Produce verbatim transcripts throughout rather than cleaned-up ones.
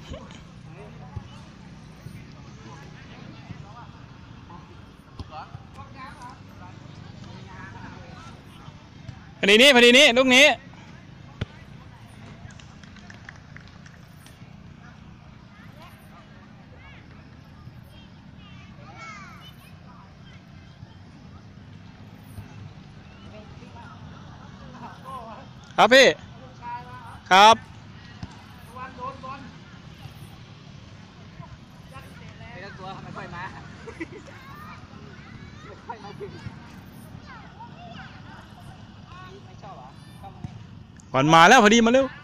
พอดีนี้พอดีนี้ลูกนี้ครับพี่ครับไม่ต้องกลัวไม่ค่อยมาไม่ค่อยมาถึงไม่ชอบเหรอก่อนมาแล้วพอดีมาเร็ว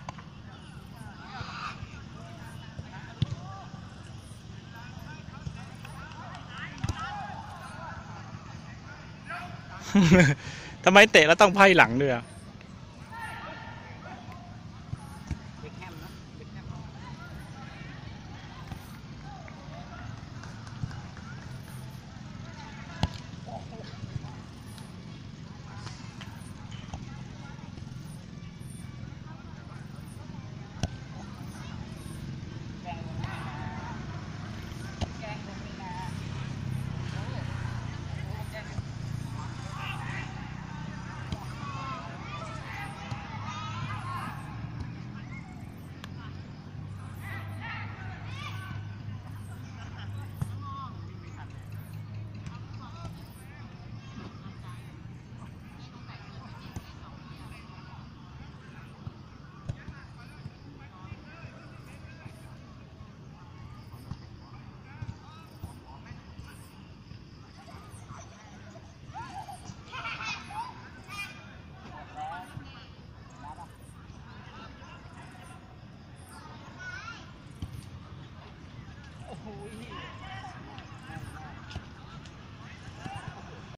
ทำไมเตะแล้วต้องไพ่หลังด้วยอ่ะ